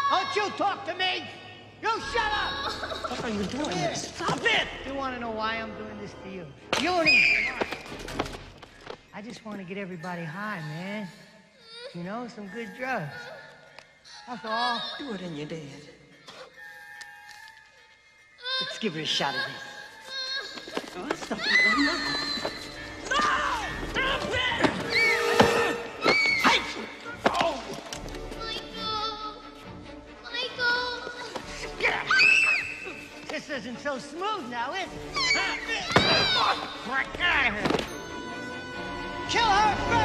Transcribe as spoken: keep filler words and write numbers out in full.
Don't you talk to me! You shut up! What are you doing? Stop it! You want to know why I'm doing this to you? You need I just want to get everybody high, man. You know, some good drugs. That's all. Do it and you're dead. Let's give it a shot at this. Oh, stop it. No! No! Stop it! Hey! Oh! Michael! Michael! This isn't so smooth now, is it? Get out of here. Kill her first!